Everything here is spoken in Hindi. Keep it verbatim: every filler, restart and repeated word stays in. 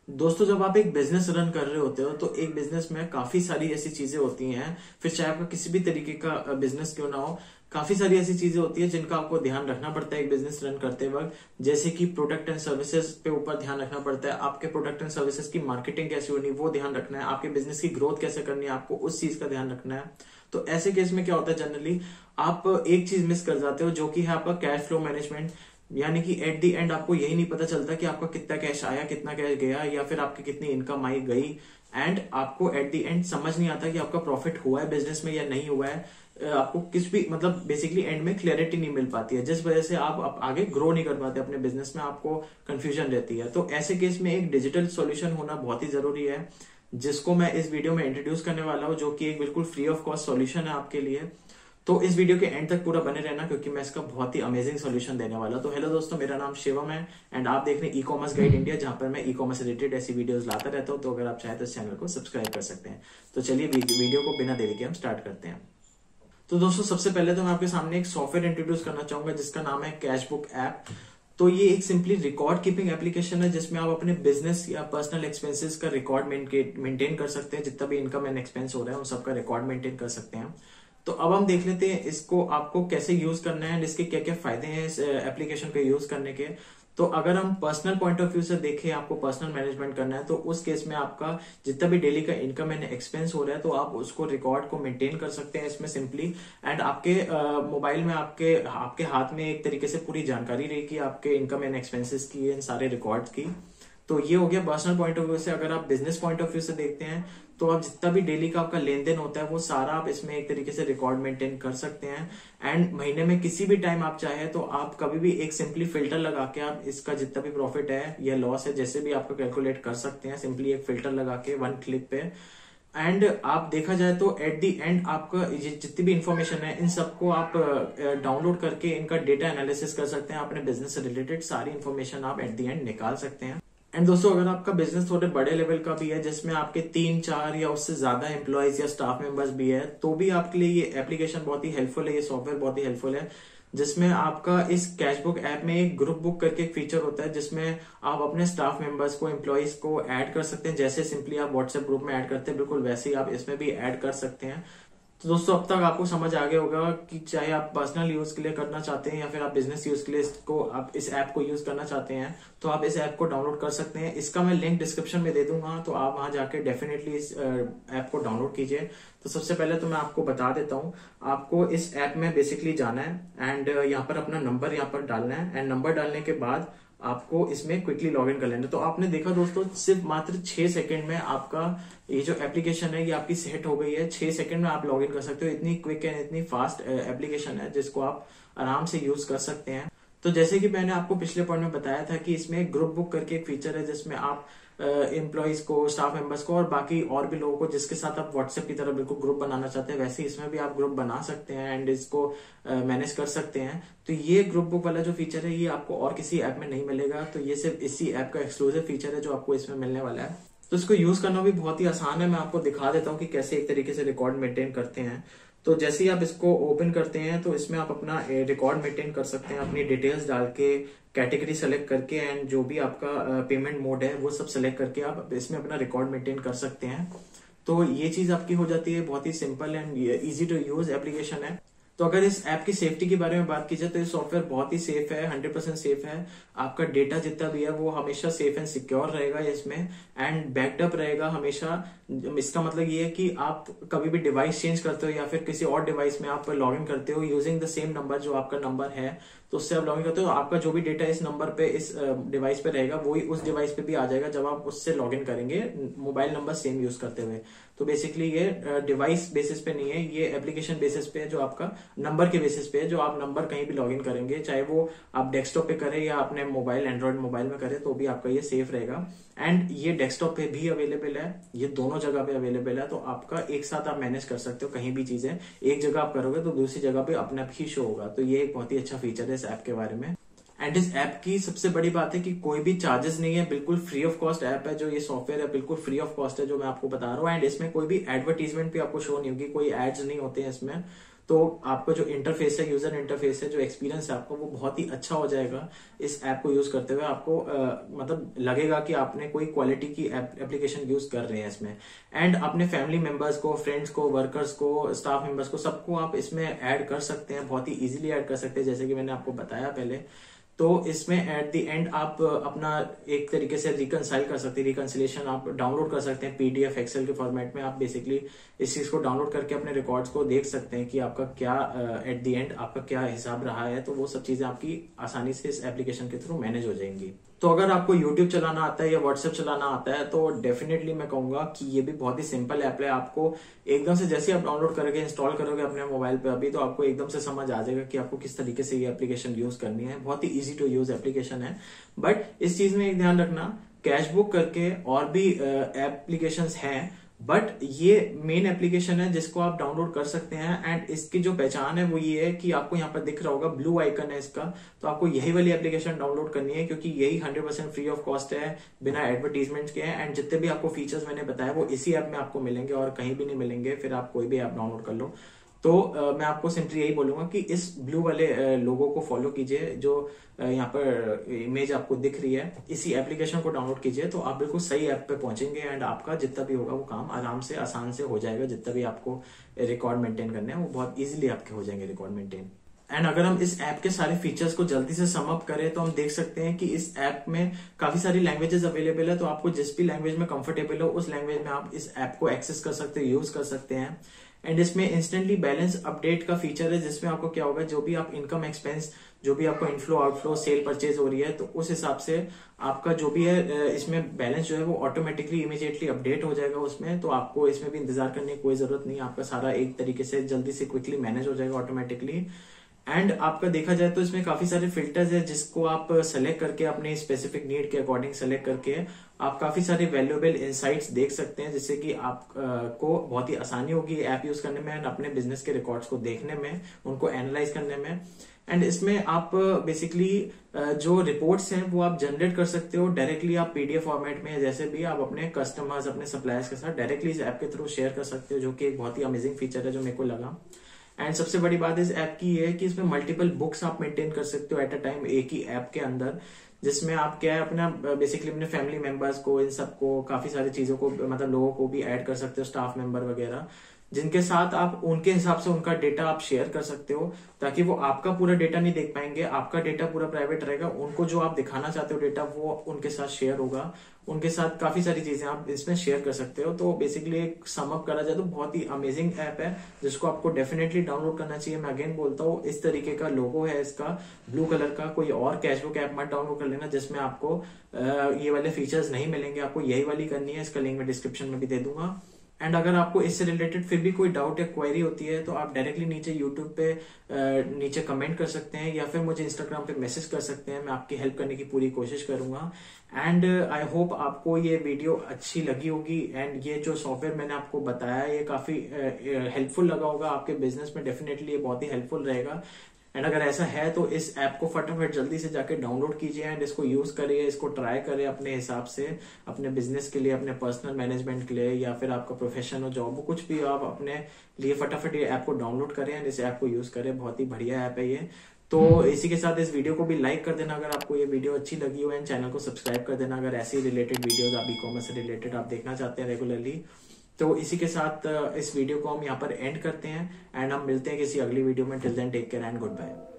दोस्तों, जब आप एक बिजनेस रन कर रहे होते हो तो एक बिजनेस में काफी सारी ऐसी चीजें होती हैं, फिर चाहे आपका किसी भी तरीके का बिजनेस क्यों ना हो, काफी सारी ऐसी चीजें होती है जिनका आपको ध्यान रखना पड़ता है एक बिजनेस रन करते वक्त। जैसे कि प्रोडक्ट एंड सर्विसेज पे ऊपर ध्यान रखना पड़ता है, आपके प्रोडक्ट एंड सर्विसेज की मार्केटिंग कैसे होनी वो ध्यान रखना है, आपके बिजनेस की ग्रोथ कैसे करनी है आपको उस चीज का ध्यान रखना है। तो ऐसे केस में क्या होता है, जनरली आप एक चीज मिस कर जाते हो जो कि है आपका कैश फ्लो मैनेजमेंट। यानी कि एट दी एंड आपको यही नहीं पता चलता कि आपका कितना कैश आया, कितना कैश गया, या फिर आपकी कितनी इनकम आई गई। एंड आपको एट दी एंड समझ नहीं आता कि आपका प्रॉफिट हुआ है बिजनेस में या नहीं हुआ है। आपको किस भी मतलब बेसिकली एंड में क्लैरिटी नहीं मिल पाती है, जिस वजह से आप, आप आगे ग्रो नहीं कर पाते अपने बिजनेस में, आपको कंफ्यूजन रहती है। तो ऐसे केस में एक डिजिटल सॉल्यूशन होना बहुत ही जरूरी है, जिसको मैं इस वीडियो में इंट्रोड्यूस करने वाला हूं, जो कि एक बिल्कुल फ्री ऑफ कॉस्ट सॉल्यूशन है आपके लिए। तो इस वीडियो के एंड तक पूरा बने रहना, क्योंकि मैं इसका बहुत ही अमेजिंग सॉल्यूशन देने वाला हूं। तो हेलो दोस्तों, मेरा नाम शिवम है एंड आप देख रहे हैं ई कॉमर्स गाइड इंडिया, जहां पर मैं ई कॉमर्स रिलेटेड ऐसी वीडियोस लाता रहता हूं। तो अगर आप चाहें तो इस चैनल को सब्सक्राइब कर सकते हैं। तो चलिए वीडियो को बिना देरी के हम स्टार्ट करते हैं। तो दोस्तों, सबसे पहले तो मैं आपके सामने एक सॉफ्टवेयर इंट्रोड्यूस करना चाहूंगा जिसका नाम है कैशबुक ऐप। तो ये एक सिंपली रिकॉर्ड कीपिंग एप्लीकेशन है, जिसमें आप अपने बिजनेस या पर्सनल एक्सपेंसेस का रिकॉर्ड मेंटेन कर सकते हैं। जितना भी इनकम एंड एक्सपेंस हो रहा है उन सबका रिकॉर्ड मेंटेन कर सकते हैं। तो अब हम देख लेते हैं इसको आपको कैसे यूज करना है, इसके क्या क्या फायदे हैं इस एप्लीकेशन को यूज करने के। तो अगर हम पर्सनल पॉइंट ऑफ व्यू से देखें, आपको पर्सनल मैनेजमेंट करना है, तो उस केस में आपका जितना भी डेली का इनकम एंड एक्सपेंस हो रहा है तो आप उसको रिकॉर्ड को मेंटेन कर सकते हैं इसमें सिंपली। एंड आपके मोबाइल में आपके आपके हाथ में एक तरीके से पूरी जानकारी रहेगी आपके इनकम एंड एक्सपेंसेस की, इन सारे रिकॉर्ड्स की। तो ये हो गया पर्सनल पॉइंट ऑफ व्यू से। अगर आप बिजनेस पॉइंट ऑफ व्यू से देखते हैं तो आप जितना भी डेली का आपका लेन देन होता है वो सारा आप इसमें एक तरीके से रिकॉर्ड मेंटेन कर सकते हैं। एंड महीने में किसी भी टाइम आप चाहे तो आप कभी भी एक सिंपली फिल्टर लगा के आप इसका जितना भी प्रॉफिट है या लॉस है जैसे भी आपका कैलकुलेट कर सकते हैं, सिंपली एक फिल्टर लगा के वन क्लिक पे। एंड आप देखा जाए तो एट दी एंड आपका जितनी भी इंफॉर्मेशन है इन सबको आप डाउनलोड करके इनका डेटा एनालिसिस कर सकते हैं। अपने बिजनेस से रिलेटेड सारी इंफॉर्मेशन आप एट दी एंड निकाल सकते हैं। एंड दोस्तों, अगर आपका बिजनेस थोड़े बड़े लेवल का भी है, जिसमें आपके तीन चार या उससे ज्यादा एम्प्लॉयज या स्टाफ मेंबर्स भी है, तो भी आपके लिए ये एप्लीकेशन बहुत ही हेल्पफुल है, ये सॉफ्टवेयर बहुत ही हेल्पफुल है। जिसमें आपका इस कैशबुक ऐप में एक ग्रुप बुक करके एक फीचर होता है, जिसमें आप अपने स्टाफ मेंबर्स को, एम्प्लॉयज को ऐड कर सकते हैं। जैसे सिंपली आप व्हाट्सएप ग्रुप में ऐड करते हैं, बिल्कुल वैसे ही आप इसमें भी ऐड कर सकते हैं। तो दोस्तों, अब तक आपको समझ आ गया होगा कि चाहे आप पर्सनल यूज के लिए करना चाहते हैं या फिर आप बिजनेस यूज के लिए इसको आप इस ऐप को यूज करना चाहते हैं, तो आप इस ऐप को डाउनलोड कर सकते हैं। इसका मैं लिंक डिस्क्रिप्शन में दे दूंगा, तो आप वहां जाके डेफिनेटली इस ऐप को डाउनलोड कीजिए। तो सबसे पहले तो मैं आपको बता देता हूँ, आपको इस ऐप में बेसिकली जाना है एंड यहाँ पर अपना नंबर यहाँ पर डालना है। एंड नंबर डालने के बाद आपको इसमें क्विकली लॉग इन कर लेना। तो आपने देखा दोस्तों, सिर्फ मात्र छह सेकंड में आपका ये जो एप्लीकेशन है ये आपकी सेट हो गई है। छह सेकंड में आप लॉग इन कर सकते हो। इतनी क्विक एंड इतनी फास्ट एप्लीकेशन है जिसको आप आराम से यूज कर सकते हैं। तो जैसे कि मैंने आपको पिछले पॉइंट में बताया था कि इसमें ग्रुप बुक करके एक फीचर है, जिसमें आप एम्प्लॉयज को, स्टाफ मेंबर्स को और बाकी और भी लोगों को जिसके साथ आप व्हाट्सएप की तरह बिल्कुल ग्रुप बनाना चाहते हैं, वैसे इसमें भी आप ग्रुप बना सकते हैं एंड इसको मैनेज कर सकते हैं। तो ये ग्रुप बुक वाला जो फीचर है ये आपको और किसी ऐप में नहीं मिलेगा। तो ये सिर्फ इसी ऐप का एक्सक्लूसिव फीचर है जो आपको इसमें मिलने वाला है। तो इसको यूज करना भी बहुत ही आसान है। मैं आपको दिखा देता हूँ कि कैसे एक तरीके से रिकॉर्ड मेंटेन करते हैं। तो जैसे ही आप इसको ओपन करते हैं तो इसमें आप अपना रिकॉर्ड मेंटेन कर सकते हैं, अपनी डिटेल्स डाल के, कैटेगरी सेलेक्ट करके एंड जो भी आपका पेमेंट मोड है वो सब सेलेक्ट करके आप इसमें अपना रिकॉर्ड मेंटेन कर सकते हैं। तो ये चीज आपकी हो जाती है। बहुत ही simple and easy to use application है। तो अगर इस ऐप की सेफ्टी के बारे में बात की जाए तो ये सॉफ्टवेयर बहुत ही सेफ है, हंड्रेड परसेंट सेफ है। आपका डेटा जितना भी है वो हमेशा सेफ एंड सिक्योर रहेगा इसमें, एंड बैकअप रहेगा हमेशा। इसका मतलब ये है कि आप कभी भी डिवाइस चेंज करते हो या फिर किसी और डिवाइस में आप लॉग इन करते हो यूजिंग द सेम नंबर जो आपका नंबर है, तो उससे आप लॉग इन करते हो, आपका जो भी डेटा इस नंबर पे, इस डिवाइस पे रहेगा वही उस डिवाइस पे भी आ जाएगा जब आप उससे लॉग इन करेंगे मोबाइल नंबर सेम यूज करते हुए। तो बेसिकली ये डिवाइस बेसिस पे नहीं है, ये एप्लीकेशन बेसिस पे है, जो आपका नंबर के बेसिस पे है। जो आप नंबर कहीं भी लॉग इन करेंगे, चाहे वो आप डेस्कटॉप पे करें या अपने मोबाइल एंड्रॉइड मोबाइल में करें, तो भी आपका ये सेफ रहेगा। एंड ये डेस्कटॉप पे भी अवेलेबल है, ये दोनों जगह पे अवेलेबल है। तो आपका एक साथ आप मैनेज कर सकते हो कहीं भी चीजें, एक जगह आप करोगे तो दूसरी जगह पे अपने आप ही शो होगा। तो ये एक बहुत ही अच्छा फीचर है इस ऐप के बारे में। एंड इस ऐप की सबसे बड़ी बात है कि कोई भी चार्जेस नहीं है, बिल्कुल फ्री ऑफ कॉस्ट ऐप है। जो ये सॉफ्टवेयर है बिल्कुल फ्री ऑफ कॉस्ट है, जो मैं आपको बता रहा हूँ। एंड इसमें कोई भी एडवर्टीजमेंट भी आपको शो नहीं होगी, कोई एड्स नहीं होते हैं इसमें। तो आपका जो इंटरफेस है, यूजर इंटरफेस है, जो एक्सपीरियंस है आपका, वो बहुत ही अच्छा हो जाएगा इस ऐप को यूज करते हुए। आपको आ, मतलब लगेगा कि आपने कोई क्वालिटी की एप्लीकेशन यूज कर रहे हैं इसमें। एंड अपने फैमिली मेंबर्स को, फ्रेंड्स को, वर्कर्स को, स्टाफ मेंबर्स को, सबको आप इसमें ऐड कर सकते हैं, बहुत ही इजीली ऐड कर सकते हैं, जैसे कि मैंने आपको बताया पहले। तो इसमें एट द एंड आप अपना एक तरीके से रिकनसाइल कर सकते हैं, रिकनसिलेशन आप डाउनलोड कर सकते हैं पीडीएफ एक्सेल के फॉर्मेट में। आप बेसिकली इस चीज को डाउनलोड करके अपने रिकॉर्ड्स को देख सकते हैं कि आपका क्या एट द एंड आपका क्या हिसाब रहा है। तो वो सब चीजें आपकी आसानी से इस एप्लीकेशन के थ्रू मैनेज हो जाएंगी। तो अगर आपको यूट्यूब चलाना आता है या व्हाट्सएप चलाना आता है तो डेफिनेटली मैं कहूंगा कि ये भी बहुत ही सिंपल ऐप है। आपको एकदम से जैसे आप डाउनलोड करोगे, इंस्टॉल करोगे अपने मोबाइल पे अभी, तो आपको एकदम से समझ आ जाएगा कि आपको किस तरीके से ये एप्लीकेशन यूज करनी है। बहुत ही इजी टू यूज एप्लीकेशन है। बट इस चीज में एक ध्यान रखना, कैशबुक करके और भी एप्लीकेशन हैं, बट ये मेन एप्लीकेशन है जिसको आप डाउनलोड कर सकते हैं। एंड इसकी जो पहचान है वो ये है कि आपको यहाँ पर दिख रहा होगा ब्लू आइकन है इसका, तो आपको यही वाली एप्लीकेशन डाउनलोड करनी है, क्योंकि यही hundred percent free of cost है, बिना एडवर्टीजमेंट के हैं। एंड जितने भी आपको फीचर्स मैंने बताया वो इसी ऐप में आपको मिलेंगे और कहीं भी नहीं मिलेंगे। फिर आप कोई भी ऐप डाउनलोड कर लो। तो uh, मैं आपको सिंपली यही बोलूंगा कि इस ब्लू वाले लोगो को फॉलो कीजिए, जो uh, यहाँ पर इमेज आपको दिख रही है, इसी एप्लीकेशन को डाउनलोड कीजिए, तो आप बिल्कुल सही ऐप पे पहुंचेंगे। एंड आपका जितना भी होगा वो काम आराम से, आसान से हो जाएगा। जितना भी आपको रिकॉर्ड मेंटेन करने हैं वो बहुत इजीली आपके हो जाएंगे रिकॉर्ड मेंटेन। एंड अगर हम इस ऐप के सारे फीचर्स को जल्दी से सम अप करें तो हम देख सकते हैं कि इस ऐप में काफी सारी लैंग्वेजेस अवेलेबल है। तो आपको जिस भी लैंग्वेज में कंफर्टेबल हो उस लैंग्वेज में आप इस ऐप को एक्सेस कर सकते हैं, यूज कर सकते हैं। एंड इसमें इंस्टेंटली बैलेंस अपडेट का फीचर है, जिसमें आपको क्या होगा, जो भी आप इनकम एक्सपेंस, जो भी आपको इनफ्लो आउटफ्लो सेल परचेज हो रही है, तो उस हिसाब से आपका जो भी है इसमें बैलेंस जो है वो ऑटोमेटिकली इमीडिएटली अपडेट हो जाएगा उसमें। तो आपको इसमें भी इंतजार करने की कोई जरूरत नहीं, आपका सारा एक तरीके से जल्दी से क्विकली मैनेज हो जाएगा ऑटोमेटिकली। एंड आपका देखा जाए तो इसमें काफी सारे फिल्टर्स है जिसको आप सेलेक्ट करके अपने स्पेसिफिक नीड के अकॉर्डिंग सेलेक्ट करके आप काफी सारे वैल्यूएबल इनसाइट्स देख सकते हैं, जिससे कि आपको बहुत ही आसानी होगी ऐप यूज करने में एंड अपने बिजनेस के रिकॉर्ड्स को देखने में, उनको एनालाइज करने में। एंड इसमें आप बेसिकली जो रिपोर्ट्स हैं वो आप जनरेट कर सकते हो डायरेक्टली, आप पीडीएफ फॉर्मेट में, जैसे भी आप अपने कस्टमर्स, अपने सप्लायर्स के साथ डायरेक्टली इस ऐप के थ्रू शेयर कर सकते हो, जो कि एक बहुत ही अमेजिंग फीचर है जो मेरे को लगा। एंड सबसे बड़ी बात इस ऐप की ये है कि इसमें मल्टीपल बुक्स आप मेंटेन कर सकते हो एट अ टाइम एक ही ऐप के अंदर, जिसमें आप क्या है अपना बेसिकली अपने फैमिली मेंबर्स को, इन सबको, काफी सारी चीजों को, मतलब लोगों को भी ऐड कर सकते हो, स्टाफ मेंबर वगैरह, जिनके साथ आप उनके हिसाब से उनका डेटा आप शेयर कर सकते हो, ताकि वो आपका पूरा डेटा नहीं देख पाएंगे, आपका डेटा पूरा प्राइवेट रहेगा, उनको जो आप दिखाना चाहते हो डेटा वो उनके साथ शेयर होगा, उनके साथ काफी सारी चीजें आप इसमें शेयर कर सकते हो। तो बेसिकली एक सम अप करा जाए तो बहुत ही अमेजिंग ऐप है जिसको आपको डेफिनेटली डाउनलोड करना चाहिए। मैं अगेन बोलता हूँ, इस तरीके का लोगो है इसका ब्लू कलर का, कोई और कैशबुक ऐप मत डाउनलोड कर लेना जिसमें आपको ये वाले फीचर्स नहीं मिलेंगे, आपको यही वाली करनी है। इसका लिंक मैं डिस्क्रिप्शन में भी दे दूंगा। एंड अगर आपको इससे रिलेटेड फिर भी कोई डाउट या क्वेरी होती है तो आप डायरेक्टली नीचे यूट्यूब पे नीचे कमेंट कर सकते हैं या फिर मुझे इंस्टाग्राम पे मैसेज कर सकते हैं, मैं आपकी हेल्प करने की पूरी कोशिश करूंगा। एंड आई होप आपको ये वीडियो अच्छी लगी होगी एंड ये जो सॉफ्टवेयर मैंने आपको बताया ये काफी हेल्पफुल लगा होगा आपके बिजनेस में, डेफिनेटली ये बहुत ही हेल्पफुल रहेगा। एंड अगर ऐसा है तो इस ऐप को फटाफट जल्दी से जाके डाउनलोड कीजिए एंड इसको यूज करिए, इसको ट्राई करें अपने हिसाब से, अपने बिजनेस के लिए, अपने पर्सनल मैनेजमेंट के लिए, या फिर आपका प्रोफेशन हो, जॉब हो, कुछ भी आप अपने लिए फटाफट ये ऐप को डाउनलोड करें एंड इस ऐप को यूज करें। बहुत ही बढ़िया ऐप है ये। तो इसी के साथ इस वीडियो को भी लाइक कर देना अगर आपको ये वीडियो अच्छी लगी हो, एंड चैनल को सब्सक्राइब कर देना अगर ऐसी रिलेटेड वीडियोस आप ई कॉमर्स से रिलेटेड आप देखना चाहते हैं रेगुलरली। तो इसी के साथ इस वीडियो को हम यहाँ पर एंड करते हैं एंड हम मिलते हैं किसी अगली वीडियो में। Till then take care and good bye.